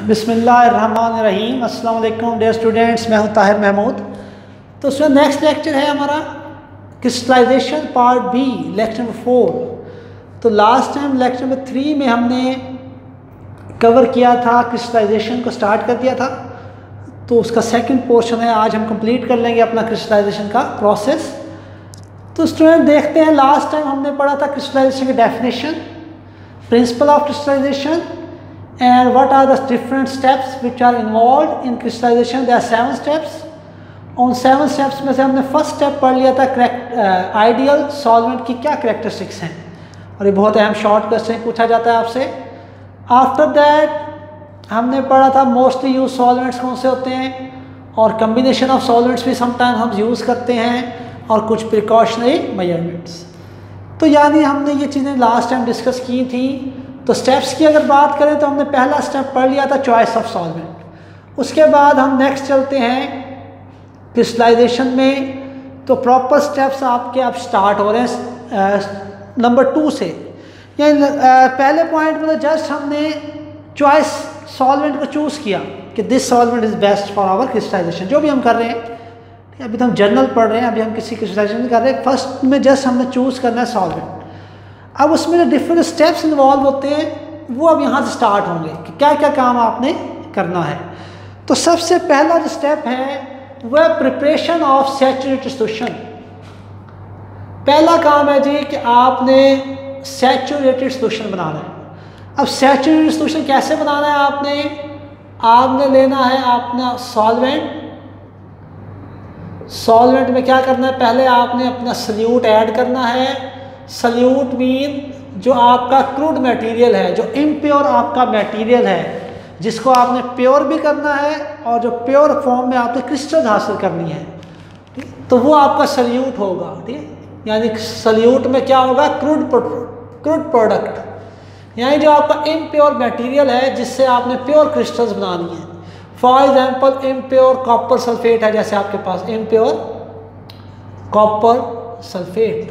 बिस्मिल्लाहिर्रहमानिर्रहीम। अस्सलाम वालेकुम डियर स्टूडेंट्स, मैं हूं ताहिर महमूद। तो उसमें नेक्स्ट लेक्चर है हमारा crystallization part B, lecture number 4। तो लास्ट टाइम लेक्चर नंबर 3 में हमने कवर किया था, क्रिस्टलाइजेशन को स्टार्ट कर दिया था। तो उसका सेकंड पोर्शन है, आज हम कंप्लीट कर लेंगे अपना क्रिस्टलाइजेशन का प्रोसेस। तो स्टूडेंट देखते हैं, लास्ट टाइम हमने पढ़ा था क्रिस्टलाइजेशन की definition, principle of crystallization and what are the different steps which are involved in crystallization. There are 7 steps. उन 7 steps में से हमने फर्स्ट स्टेप पढ़ लिया था आइडियल सॉल्वेंट की क्या कैरेक्टरिस्टिक्स हैं, और ये बहुत अहम शॉर्ट क्वेश्चन पूछा जाता है आपसे। आफ्टर दैट हमने पढ़ा था मोस्टली यूज सॉल्वेंट्स कौन से होते हैं, और कम्बिनेशन ऑफ सॉल्वेंट्स भी समटाइम हम यूज़ करते हैं, और कुछ प्रिकॉशनरी मेजरमेंट्स। तो यानी हमने ये चीज़ें लास्ट टाइम डिस्कस की थी। तो स्टेप्स की अगर बात करें तो हमने पहला स्टेप पढ़ लिया था चॉइस ऑफ सॉल्वेंट। उसके बाद हम नेक्स्ट चलते हैं क्रिस्टलाइजेशन में। तो प्रॉपर स्टेप्स आपके अब स्टार्ट हो रहे हैं नंबर 2 से। यानी पहले पॉइंट में तो जस्ट हमने चॉइस सॉल्वेंट को चूज़ किया कि this solvent is best for our crystallization, जो भी हम कर रहे हैं। अभी तो हम जर्नल पढ़ रहे हैं, अभी हम किसी क्रिस्टलाइजेशन नहीं कर रहे हैं। फर्स्ट में जस्ट हमने चूज़ करना है सॉल्वेंट। अब उसमें जो डिफरेंट स्टेप्स इन्वॉल्व होते हैं वो अब यहाँ से स्टार्ट होंगे कि क्या क्या काम आपने करना है। तो सबसे पहला जो स्टेप है वह प्रिपरेशन ऑफ सैचुरेटेड सॉल्यूशन। पहला काम है जी कि आपने सैचुरेटेड सॉल्यूशन बनाना है। अब सैचुरेटेड सॉल्यूशन कैसे बनाना है, आपने लेना है अपना सॉल्वेंट में क्या करना है, पहले आपने अपना सल्यूट ऐड करना है। सल्यूट मीन जो आपका क्रूड मटेरियल है, जो इम्प्योर आपका मटेरियल है, जिसको आपने प्योर भी करना है और जो प्योर फॉर्म में आपने क्रिस्टल हासिल करनी है, तो वो आपका सल्यूट होगा। ठीक है, यानी सल्यूट में क्या होगा, क्रूड प्रोडक्ट, यानी जो आपका इम्प्योर मटेरियल है जिससे आपने प्योर क्रिस्टल्स बनानी है। For example impure copper sulphate है, जैसे आपके पास इम्प्योर कॉपर सल्फेट,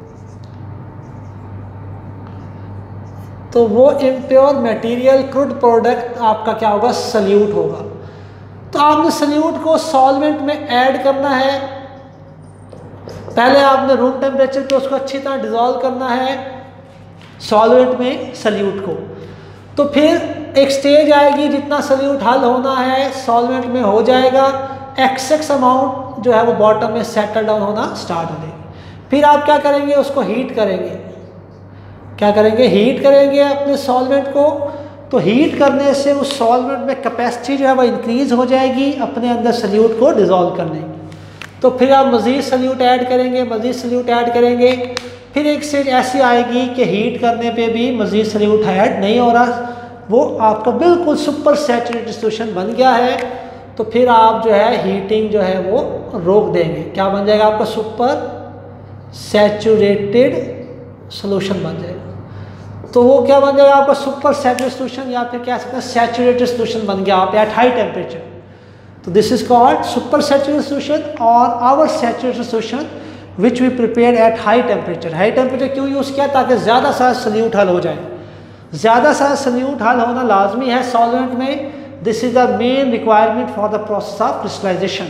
तो वो इम्प्योर मटेरियल क्रूड प्रोडक्ट आपका क्या होगा, सल्यूट होगा। तो आपने सल्यूट को सॉल्वेंट में ऐड करना है। पहले आपने रूम टेम्परेचर पे उसको अच्छी तरह डिज़ोल्व करना है सॉल्वेंट में सल्यूट को। तो फिर एक स्टेज आएगी, जितना सल्यूट हल होना है सॉल्वेंट में हो जाएगा, एक्सेस अमाउंट जो है वो बॉटम में सेटल डाउन होना स्टार्ट हो जाएगी। फिर आप क्या करेंगे, उसको हीट करेंगे। क्या करेंगे, हीट करेंगे अपने सॉल्वेंट को। तो हीट करने से उस सॉल्वेंट में कैपेसिटी जो है वो इंक्रीज़ हो जाएगी अपने अंदर सल्यूट को डिज़ोल्व करने की। तो फिर आप मज़ीद सल्यूट ऐड करेंगे, फिर एक स्टेज ऐसी आएगी कि हीट करने पे भी मज़ीद सल्यूट ऐड नहीं हो रहा, वो आपका बिल्कुल सुपर सैचुरेटेड सॉल्यूशन बन गया है। तो फिर आप जो है हीटिंग जो है वो रोक देंगे। क्या बन जाएगा, आपका सुपर सैचुरेटेड सॉल्यूशन बन जाएगा। तो वो क्या बन जाएगा, आपका सुपर सैचुरेटेड सॉल्यूशन, या फिर कह सकते हैं सैचुरेटेड सॉल्यूशन बन गया आप एट हाई टेम्परेचर। तो this is called super saturated solution और our saturated solution which we prepare at high temperature. High temperature क्यों यूज़ किया, ताकि ज़्यादा सारा सल्यूट हल हो जाए। ज़्यादा सारा सल्यूट हल होना लाजमी है सॉल्वेंट में। This is the main requirement for the process of crystallization.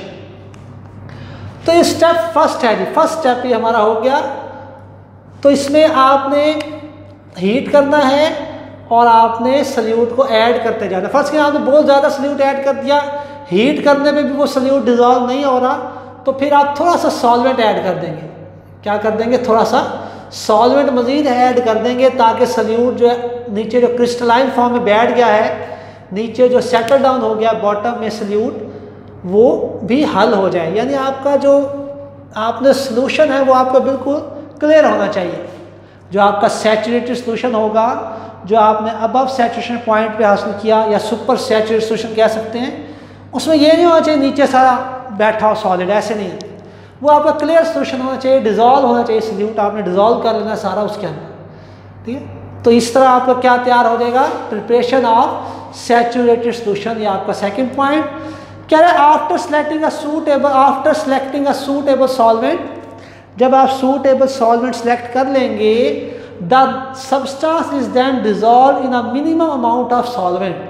तो ये स्टेप फर्स्ट है जी, फर्स्ट स्टेप ये हमारा हो गया। तो इसमें आपने हीट करना है और आपने सल्यूट को ऐड करते जाना। फर्स्ट के आपने बहुत ज़्यादा सल्यूट ऐड कर दिया, हीट करने में भी वो सल्यूट डिज़ोल्व नहीं हो रहा, तो फिर आप थोड़ा सा सॉल्वेंट ऐड कर देंगे। क्या कर देंगे, थोड़ा सा सॉल्वेंट मज़ीद ऐड कर देंगे, ताकि सल्यूट जो है नीचे जो क्रिस्टलाइन फॉर्म में बैठ गया है, नीचे जो सेटल डाउन हो गया बॉटम में सल्यूट, वो भी हल हो जाए। यानी आपका जो आपने सॉल्यूशन है वो आपका बिल्कुल क्लियर होना चाहिए। जो आपका सैचुरेटेड सॉल्यूशन होगा, जो आपने अबव सैचुरेशन पॉइंट पे हासिल किया, या सुपर सैचुरेटेड सॉल्यूशन कह सकते हैं, उसमें ये नहीं होना चाहिए नीचे सारा बैठा हो सॉलिड, ऐसे नहीं। वो आपका क्लियर सॉल्यूशन होना चाहिए, डिज़ोल्व होना चाहिए सल्यूट, आपने डिज़ोल्व कर लेना सारा उसके अंदर। ठीक है, तो इस तरह आपका क्या तैयार हो जाएगा, प्रिपरेशन ऑफ सैचुरेटेड सॉल्यूशन। ये आपका सेकेंड पॉइंट। क्या है, after selecting a suitable solvent, जब आप सूटेबल सॉल्वेंट सेलेक्ट कर लेंगे, the substance is then dissolve in a minimum amount of solvent.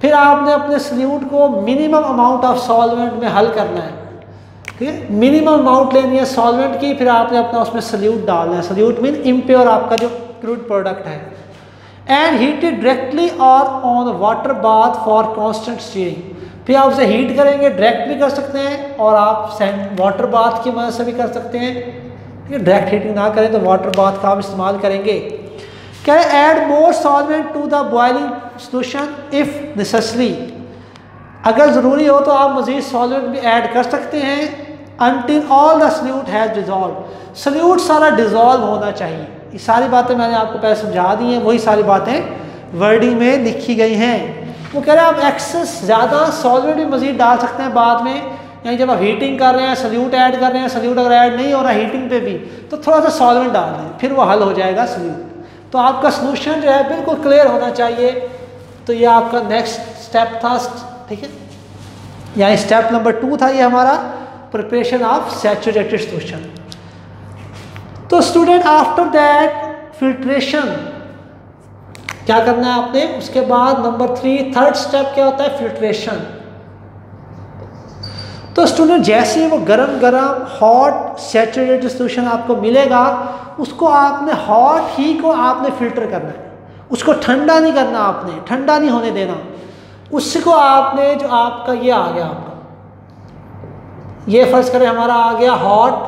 फिर आपने अपने सल्यूट को मिनिमम अमाउंट ऑफ सॉल्वेंट में हल करना है, ठीक है, मिनिमम अमाउंट लेनी है सॉल्वेंट की, फिर आपने अपना उसमें सल्यूट डालना है। सल्यूट मीन इम्प्योर आपका जो क्रूड प्रोडक्ट है। एंड हीटेड डायरेक्टली और on water bath for constant stirring, फिर आप उसे हीट करेंगे, डायरेक्ट भी कर सकते हैं और आप वाटर बाथ की मदद से भी कर सकते हैं, ठीक है। डायरेक्ट हीटिंग ना करें तो वाटर बाथ का आप इस्तेमाल करेंगे। क्या है, add more solvent to the boiling solution if necessary, अगर ज़रूरी हो तो आप मज़ीद सॉल्वेंट भी ऐड कर सकते हैं। Until all the solute has dissolve, solute सारा डिज़ोल्व होना चाहिए। ये सारी बातें मैंने आपको पहले समझा दी हैं, वही सारी बातें वर्डिंग में लिखी गई हैं। वो कह रहे हैं आप एक्सेस ज़्यादा सॉल्वेंट भी मज़ीद डाल सकते हैं बाद में, यानी जब आप हीटिंग कर रहे हैं सल्यूट ऐड कर रहे हैं, सल्यूट अगर ऐड नहीं हो रहा हीटिंग पे भी तो थोड़ा सा सॉल्वेंट डाल दें, फिर वो हल हो जाएगा सल्यूट। तो आपका सॉल्यूशन जो है बिल्कुल क्लियर होना चाहिए। तो ये आपका नेक्स्ट स्टेप था, ठीक है, यानी स्टेप नंबर 2 था ये हमारा, प्रिपरेशन ऑफ सैचुरेटेड सॉल्यूशन। तो स्टूडेंट आफ्टर दैट फिल्ट्रेशन क्या करना है आपने, उसके बाद नंबर 3 थर्ड स्टेप क्या होता है, फिल्ट्रेशन। तो स्टूडेंट जैसे ही वो गरम गरम हॉट सैचुरेटेड सॉल्यूशन आपको मिलेगा, उसको आपने हॉट ही को आपने फिल्टर करना है, उसको ठंडा नहीं करना, आपने ठंडा नहीं होने देना। उसको आपने जो आपका ये आ गया, आपका ये फर्ज करें हमारा आ गया हॉट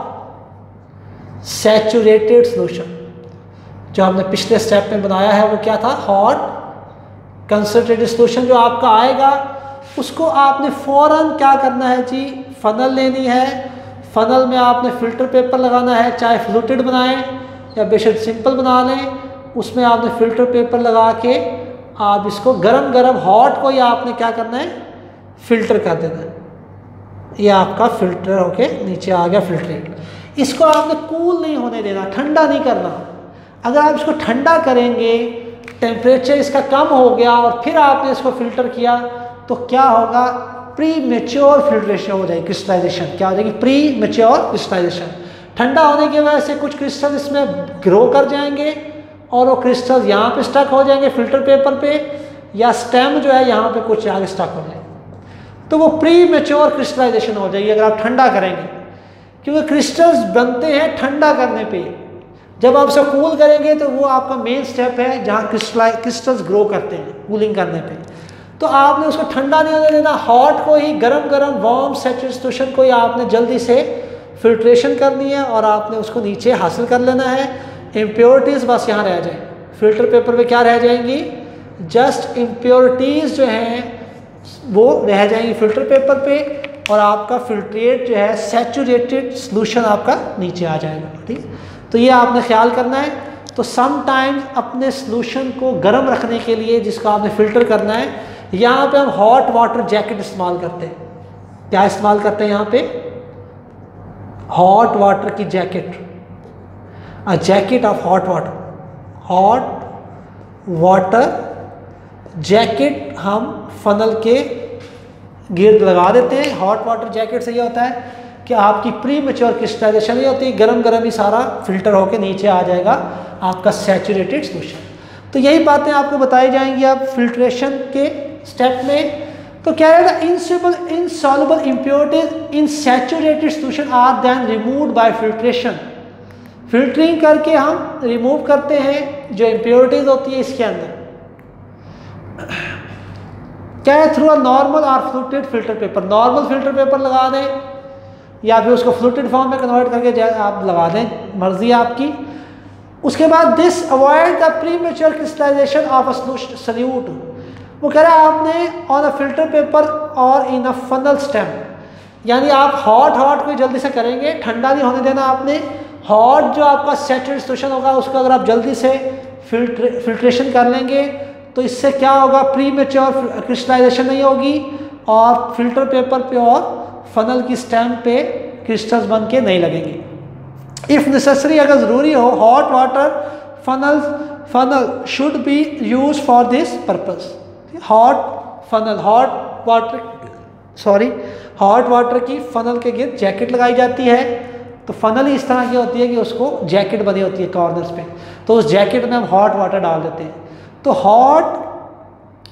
सैचुरेटेड सॉल्यूशन, जो हमने पिछले स्टेप में बनाया है वो क्या था, हॉट कंसंट्रेटेड सॉल्यूशन जो आपका आएगा, उसको आपने फ़ौरन क्या करना है जी, फ़नल लेनी है। फ़नल में आपने फ़िल्टर पेपर लगाना है, चाहे फ्लूटेड बनाएं या बेशक सिंपल बना लें, उसमें आपने फ़िल्टर पेपर लगा के आप इसको गरम गरम हॉट को ही आपने क्या करना है, फ़िल्टर कर देना है। ये आपका फ़िल्टर होके नीचे आ गया फ़िल्ट्रेट। इसको आपने कूल नहीं होने देना, ठंडा नहीं करना। अगर आप इसको ठंडा करेंगे, टेम्परेचर इसका कम हो गया और फिर आपने इसको फ़िल्टर किया तो क्या होगा, प्री मेच्योर फिल्ट्रेशन हो जाएगी, क्रिस्टलाइजेशन क्या हो जाएगी, प्री मेच्योर क्रिस्टलाइजेशन। ठंडा होने की वजह से कुछ क्रिस्टल इसमें ग्रो कर जाएंगे और वो क्रिस्टल यहाँ पे स्टक हो जाएंगे फिल्टर पेपर पे, या स्टेम जो है यहाँ पे कुछ आगे स्टक हो जाएंगे, तो वो प्री मेच्योर क्रिस्टलाइजेशन हो जाएगी अगर आप ठंडा करेंगे, क्योंकि क्रिस्टल्स बनते हैं ठंडा करने पे। जब आप इसे कूल करेंगे तो वो आपका मेन स्टेप है जहाँ क्रिस्टल्स ग्रो करते हैं कूलिंग करने पे। तो आपने उसको ठंडा नहीं होने देना, हॉट को ही गरम गरम वार्म सैचुरेटेड सॉल्यूशन को ही आपने जल्दी से फिल्ट्रेशन करनी है और आपने उसको नीचे हासिल कर लेना है। इम्प्योरिटीज़ बस यहाँ रह जाए, फिल्टर पेपर पे क्या रह जाएंगी, जस्ट इम्प्योरिटीज़ जो हैं वो रह जाएंगी फिल्टर पेपर पे, और आपका फिल्ट्रेट जो है सैचुरेटेड सॉल्यूशन आपका नीचे आ जाएगा, ठीक। तो ये आपने ख्याल करना है। तो समटाइम्स अपने सॉल्यूशन को गर्म रखने के लिए जिसको आपने फ़िल्टर करना है, यहाँ पे हम हॉट वाटर जैकेट इस्तेमाल करते हैं। क्या इस्तेमाल करते हैं यहाँ पे, हॉट वाटर की jacket, a jacket of hot water jacket हम फनल के गिर्द लगा देते हैं। हॉट वाटर जैकेट से ये होता है कि आपकी प्री मेच्योर क्रिस्टलाइजेशन ये होती है, गरम गरम ही सारा फिल्टर होकर नीचे आ जाएगा आपका सैचुरेटेड सॉल्यूशन। तो यही बातें आपको बताई जाएंगी अब फिल्ट्रेशन के स्टेप में। तो क्या रहेगा, insoluble impurities in saturated solution are then removed by filtration. Filtering करके हम रिमूव करते हैं जो इम्प्योरिटीज होती है इसके अंदर। क्या है, थ्रू अ नॉर्मल और fluted filter paper. Normal filter paper लगा दें या फिर उसको फ्लूटेड फॉर्म में कन्वर्ट करके आप लगा दें, मर्जी है आपकी। उसके बाद this avoid the premature crystallization of a solute. वो कह रहा है आपने ऑन अ फिल्टर पेपर और इन अ फनल स्टेम, यानी आप हॉट को जल्दी से करेंगे, ठंडा नहीं होने देना आपने। हॉट जो आपका सैचुरेटेड सॉल्यूशन होगा उसको अगर आप जल्दी से फिल्ट्रेशन कर लेंगे तो इससे क्या होगा, प्री मेच्योर क्रिस्टलाइजेशन नहीं होगी और फिल्टर पेपर पे और फनल की स्टेम पे क्रिस्टल्स बन के नहीं लगेंगे। इफ़ नेसेसरी, अगर ज़रूरी हो, hot water funnel should be use for this purpose. Hot water की फनल के गिर्द जैकेट लगाई जाती है। तो फनल ही इस तरह की होती है कि उसको जैकेट बनी होती है कॉर्नर्स पे, तो उस जैकेट में हम हॉट वाटर डाल देते हैं। तो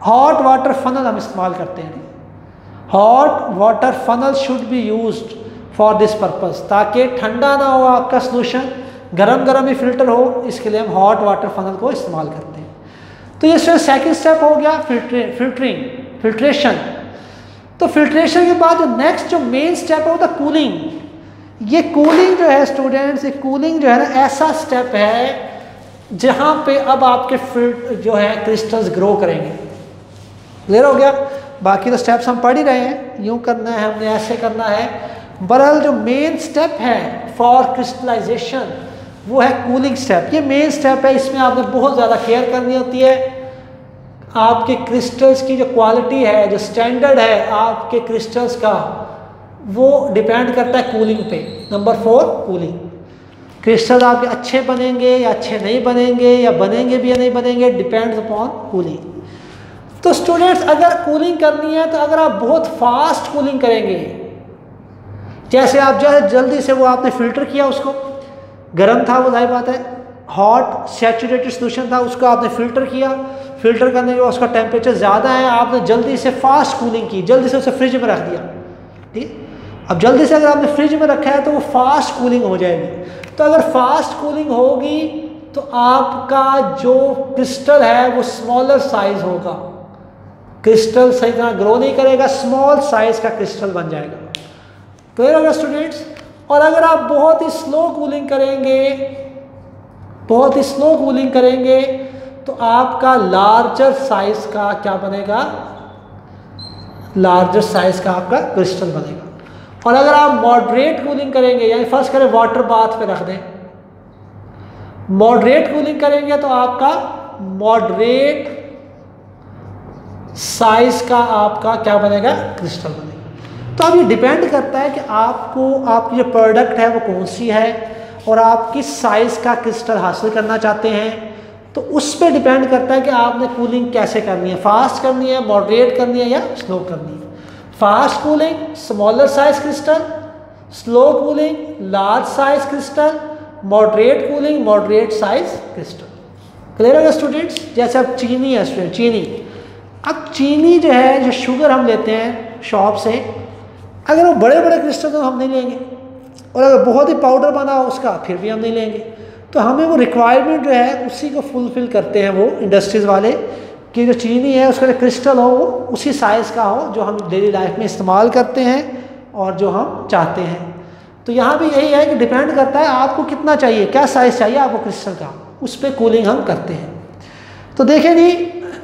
हॉट वाटर फनल हम इस्तेमाल करते हैं। Hot water funnel should be used for this purpose, ताकि ठंडा ना हो आपका सोल्यूशन, गरम गरम ही फिल्टर हो, इसके लिए हम हॉट वाटर फनल को इस्तेमाल करते हैं। तो ये सेकंड स्टेप हो गया फिल्ट्रेशन। तो फिल्ट्रेशन के बाद जो नेक्स्ट जो मेन स्टेप है वो था कूलिंग। ये कूलिंग जो है स्टूडेंट्स, ये कूलिंग जो है ना ऐसा स्टेप है जहाँ पे अब आपके जो है क्रिस्टल्स ग्रो करेंगे। क्लियर हो गया? बाकी तो स्टेप्स हम पढ़ ही रहे हैं, यूँ करना है हमने, ऐसे करना है। बहरहाल जो मेन स्टेप है फॉर क्रिस्टलाइजेशन वो है कूलिंग स्टेप। ये मेन स्टेप है, इसमें आपने बहुत ज़्यादा केयर करनी होती है। आपके क्रिस्टल्स की जो क्वालिटी है, जो स्टैंडर्ड है आपके क्रिस्टल्स का, वो डिपेंड करता है कूलिंग पे। Number 4 cooling. क्रिस्टल आपके अच्छे बनेंगे या अच्छे नहीं बनेंगे, या बनेंगे भी या नहीं बनेंगे, डिपेंड्स अपॉन कूलिंग। तो स्टूडेंट्स अगर कूलिंग करनी है तो अगर आप बहुत फास्ट कूलिंग करेंगे, जैसे आप जो है जल्दी से वो आपने फिल्टर किया, उसको गर्म था वो जाहिर बात है, हॉट सैचुरेटेड सोल्यूशन था, उसको आपने फिल्टर किया, फिल्टर करने के बाद उसका टेम्परेचर ज़्यादा है, आपने जल्दी से फास्ट कूलिंग की, जल्दी से उसे फ्रिज में रख दिया। ठीक, अब जल्दी से अगर आपने फ्रिज में रखा है तो वो फास्ट कूलिंग हो जाएगी। तो अगर फास्ट कूलिंग होगी तो आपका जो क्रिस्टल है वो स्मॉलर साइज होगा, क्रिस्टल सही तरह ग्रो नहीं करेगा, स्मॉल साइज का क्रिस्टल बन जाएगा। क्लियर होगा स्टूडेंट्स? और अगर आप बहुत ही स्लो कूलिंग करेंगे, बहुत ही स्लो कूलिंग करेंगे तो आपका लार्जर साइज का क्या बनेगा, लार्जर साइज का आपका क्रिस्टल बनेगा। और अगर आप मॉडरेट कूलिंग करेंगे, यानी फर्स्ट करें वाटर बाथ पे रख दें, मॉडरेट कूलिंग करेंगे तो आपका मॉडरेट साइज का आपका क्या बनेगा, क्रिस्टल बनेगा। तो अब ये डिपेंड करता है कि आपको आपकी जो प्रोडक्ट है वो कौन सी है और आप किस साइज का क्रिस्टल हासिल करना चाहते हैं। तो उस पर डिपेंड करता है कि आपने कूलिंग कैसे करनी है, फास्ट करनी है, मॉडरेट करनी है या स्लो करनी है। Fast cooling smaller size crystal, slow cooling large size crystal, moderate cooling moderate size crystal. Clear है स्टूडेंट्स? जैसे अब चीनी है स्टूडेंट, चीनी, अब चीनी जो है, जो शुगर हम लेते हैं शॉप से, अगर वो बड़े बड़े क्रिस्टल तो हम नहीं लेंगे, और अगर बहुत ही पाउडर बना हो उसका फिर भी हम नहीं लेंगे। तो हमें वो रिक्वायरमेंट जो है उसी को फुलफिल करते हैं वो इंडस्ट्रीज़ वाले, कि जो चीनी है उसका जो क्रिस्टल हो वो उसी साइज़ का हो जो हम डेली लाइफ में इस्तेमाल करते हैं और जो हम चाहते हैं। तो यहाँ भी यही है कि डिपेंड करता है आपको कितना चाहिए, क्या साइज़ चाहिए आपको क्रिस्टल का, उस पर कूलिंग हम करते हैं। तो देखें जी,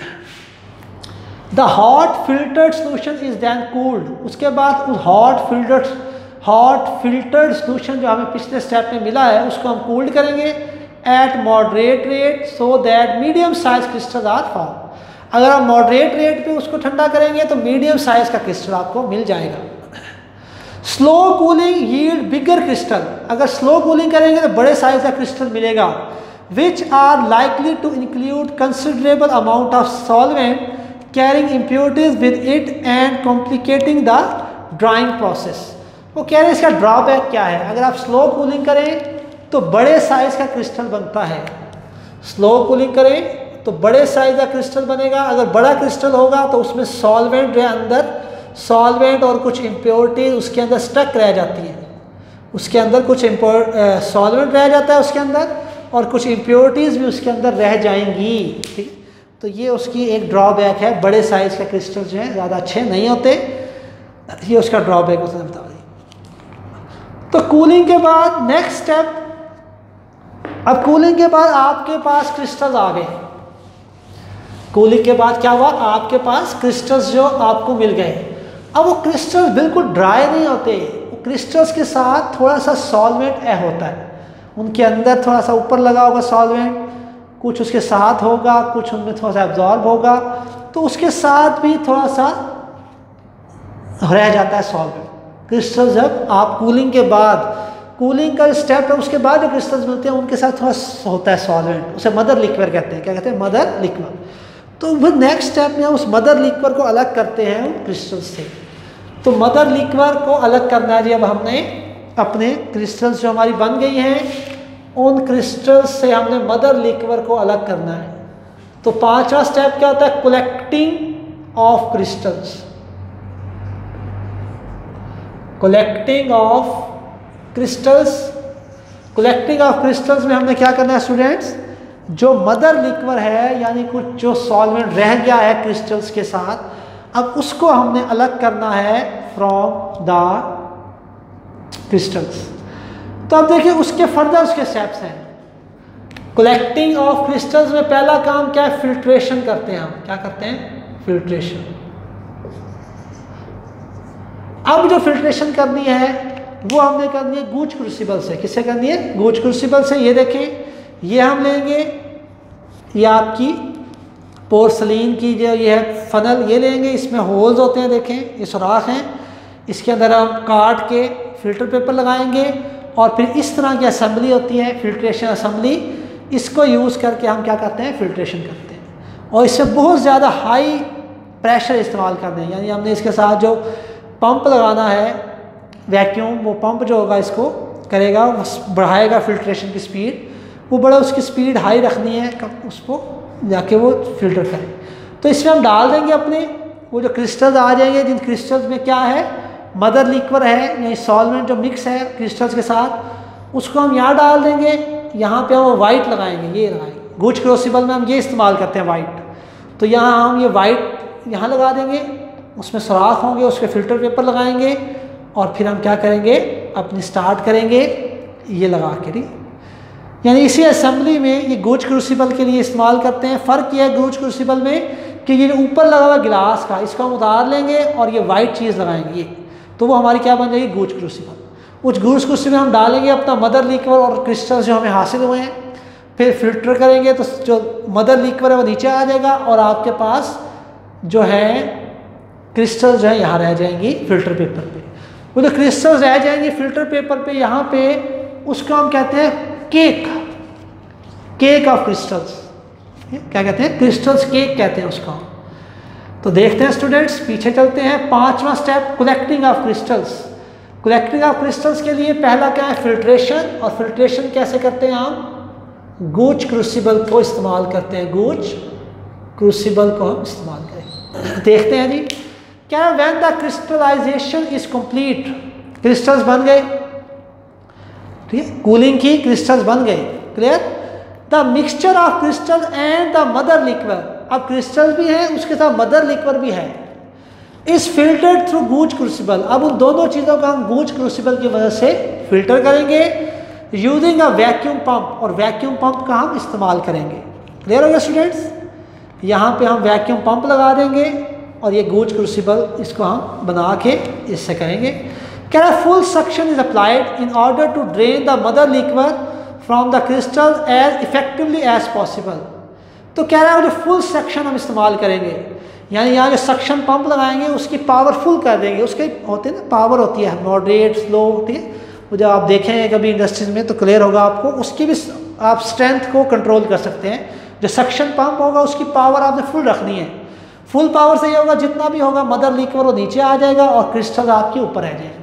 the hot filtered solution is then cooled. उसके बाद उस हॉट फिल्टर्ड सोल्यूशन जो हमें पिछले स्टेप में मिला है उसको हम कूल्ड करेंगे at moderate rate so that medium size crystal are form. अगर आप मॉडरेट रेट पे उसको ठंडा करेंगे तो मीडियम साइज का क्रिस्टल आपको मिल जाएगा। Slow cooling yield bigger crystal. अगर स्लो कूलिंग करेंगे तो बड़े साइज का क्रिस्टल मिलेगा, which are likely to include considerable amount of solvent carrying impurities with it and complicating the drying process. वो कह रहे हैं इसका ड्रॉबैक क्या है, अगर आप स्लो कूलिंग करें तो बड़े साइज का क्रिस्टल बनता है, स्लो कूलिंग करें तो बड़े साइज का क्रिस्टल बनेगा। अगर बड़ा क्रिस्टल होगा तो उसमें सॉल्वेंट जो है अंदर, सॉल्वेंट और कुछ इम्प्योरिटीज उसके अंदर स्टक रह जाती है, उसके अंदर कुछ सॉल्वेंट रह जाता है उसके अंदर, और कुछ इम्प्योरिटीज भी उसके अंदर रह जाएंगी। ठीक, तो ये उसकी एक ड्रॉबैक है, बड़े साइज के क्रिस्टल जो हैं ज़्यादा अच्छे नहीं होते, ये उसका ड्रॉबैक उसने बता दिया। तो कूलिंग के बाद नेक्स्ट स्टेप, अब कूलिंग के बाद आपके पास क्रिस्टल्स आ गए। कूलिंग के बाद क्या हुआ, आपके पास क्रिस्टल्स जो आपको मिल गए। अब वो क्रिस्टल्स बिल्कुल ड्राई नहीं होते, वो क्रिस्टल्स के साथ थोड़ा सा सॉल्वेंट ऐड होता है, उनके अंदर थोड़ा सा ऊपर लगा होगा सॉल्वेंट, कुछ उसके साथ होगा, कुछ उनमें थोड़ा सा एब्जॉर्ब होगा, तो उसके साथ भी थोड़ा सा रह जाता है सॉल्वेंट। क्रिस्टल जब आप कूलिंग के बाद, कूलिंग का स्टेप है उसके बाद जो क्रिस्टल्स मिलते हैं उनके साथ थोड़ा होता है सॉल्वेंट, उसे मदर लिक्विड कहते हैं। क्या कहते हैं? Mother liquid. तो फिर नेक्स्ट स्टेप में हम उस मदर लिक्विड को अलग करते हैं उन क्रिस्टल से। तो मदर लिक्विड को अलग करना है जी। अब हमने अपने क्रिस्टल्स जो हमारी बन गई हैं उन क्रिस्टल्स से हमने मदर लिक्विड को अलग करना है। तो पांचवा स्टेप क्या होता है? Collecting of crystals, collecting of crystals. Collecting of crystals में हमने क्या करना है स्टूडेंट्स, जो मदर लिक्वर है यानी कुछ जो सॉल्वेंट रह गया है क्रिस्टल्स के साथ, अब उसको हमने अलग करना है फ्रॉम द क्रिस्टल्स। तो अब देखिए उसके फर्दर उसके स्टेप्स हैं। कलेक्टिंग ऑफ क्रिस्टल्स में पहला काम क्या है, फिल्ट्रेशन करते हैं हम। क्या करते हैं, फिल्ट्रेशन। अब जो फिल्ट्रेशन करनी है वो हमने करनी है गूज क्रूसिबल से। किससे करनी है, गूज क्रूसिबल से। ये देखें, ये हम लेंगे, ये आपकी पोर्सलीन की जो ये है फनल, ये लेंगे, इसमें होल्स होते हैं, देखें ये सुराख हैं, इसके अंदर हम काट के फिल्टर पेपर लगाएंगे और फिर इस तरह की असेंबली होती है, फिल्ट्रेशन असेंबली, इसको यूज़ करके हम क्या करते हैं, फिल्ट्रेशन करते हैं। और इससे बहुत ज़्यादा हाई प्रेशर इस्तेमाल करते हैं, यानी हमने इसके साथ जो पंप लगाना है वैक्यूम, वो पंप जो होगा इसको करेगा, वो बढ़ाएगा फिल्ट्रेशन की स्पीड, वो बड़ा उसकी स्पीड हाई रखनी है, उसको जाके वो फिल्टर करें। तो इसमें हम डाल देंगे अपने वो जो क्रिस्टल्स आ जाएंगे, जिन क्रिस्टल्स में क्या है, मदर लिक्वर है यानी सॉल्वेंट जो मिक्स है क्रिस्टल्स के साथ, उसको हम यहाँ डाल देंगे। यहाँ पे हम वाइट लगाएंगे, ये लगाएंगे, गूज क्रूसिबल में हम ये इस्तेमाल करते हैं वाइट। तो यहाँ हम ये वाइट यहाँ लगा देंगे, उसमें सुराख होंगे, उस पर फिल्टर पेपर लगाएंगे और फिर हम क्या करेंगे, अपनी स्टार्ट करेंगे ये लगा के। ठीक, यानी इसी असेंबली में ये गूज क्रूसिबल के लिए इस्तेमाल करते हैं। फ़र्क यह है गूज क्रूसिबल में कि ये जो ऊपर लगा हुआ गिलास का, इसको हम उतार लेंगे और ये वाइट चीज़ लगाएंगे, तो वो हमारी क्या बन जाएगी, गूज क्रूसिबल। उस गूज क्रूसिबल में हम डालेंगे अपना मदर लिक्वर और क्रिस्टल्स जो हमें हासिल हुए हैं, फिर फिल्टर करेंगे तो जो मदर लिक्वर है वो नीचे आ जाएगा और आपके पास जो है क्रिस्टल्स जो है यहाँ रह जाएंगी फिल्टर पेपर पे। वो जो क्रिस्टल्स रह जाएंगी फिल्टर पेपर पे, यहाँ पे उसको हम कहते हैं केक, केक ऑफ क्रिस्टल्स। क्या कहते हैं, क्रिस्टल्स केक कहते हैं उसको। तो देखते हैं स्टूडेंट्स, पीछे चलते हैं। पांचवा step, collecting of crystals. Collecting of crystals के लिए पहला क्या है, फिल्ट्रेशन। और फिल्ट्रेशन कैसे करते हैं हम, गूज क्रूसिबल को इस्तेमाल करते हैं, गूज क्रूसिबल को हम इस्तेमाल करें। देखते हैं जी, क्या when the crystallization is complete, crystals बन गए, ठीक है, कूलिंग की क्रिस्टल्स बन गए, clear. The mixture of crystal and the mother liquor, अब क्रिस्टल भी है उसके साथ मदर लिक्वर भी है, is filtered through Gooch crucible. अब उन दोनों चीज़ों का हम गूज क्रूसिबल की मदद से फिल्टर करेंगे यूजिंग अ वैक्यूम पंप, और वैक्यूम पंप का हम इस्तेमाल करेंगे। क्लियर हो गया स्टूडेंट्स, यहाँ पे हम वैक्यूम पंप लगा देंगे और ये गूज क्रूसिबल इसको हम बना के इससे करेंगे। क्या है, full suction is applied in order to drain the mother liquor from the crystal as effectively as possible. तो कह रहा है जो फुल सक्शन हम इस्तेमाल करेंगे, यानी यहाँ जो सक्शन पंप लगाएंगे उसकी पावर फुल कर देंगे। उसके होते हैं ना, पावर होती है मॉडरेट, स्लो, ठीक है, वो जब आप देखेंगे कभी इंडस्ट्रीज में तो क्लियर होगा आपको, उसकी भी आप स्ट्रेंथ को कंट्रोल कर सकते हैं। जो सक्शन पंप होगा उसकी पावर आपने फुल रखनी है। फुल पावर से ये होगा जितना भी होगा मदर लिक्वर वो नीचे आ जाएगा और क्रिस्टल आपके ऊपर रह जाएगा।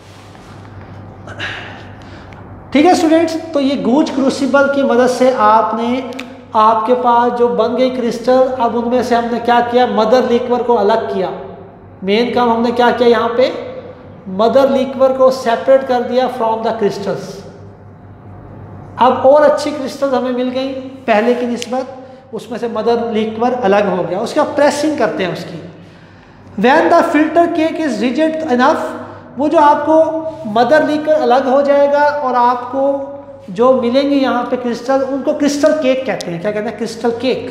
ठीक है स्टूडेंट्स, तो ये गूज क्रूसिबल की मदद से आपने आपके पास जो बन गई क्रिस्टल, अब उनमें से हमने क्या किया, मदर लिक्वर को अलग किया। मेन काम हमने क्या किया, यहाँ पे मदर लिक्वर को सेपरेट कर दिया फ्रॉम द क्रिस्टल्स। अब और अच्छी क्रिस्टल्स हमें मिल गई पहले की निस्बत, उसमें से मदर लिक्वर अलग हो गया। उसका प्रेसिंग करते हैं उसकी। When the filter cake is rigid enough, वो जो आपको मदर लिक्वर अलग हो जाएगा और आपको जो मिलेंगे यहाँ पे क्रिस्टल, उनको क्रिस्टल केक कहते हैं। क्या कहते हैं, क्रिस्टल केक।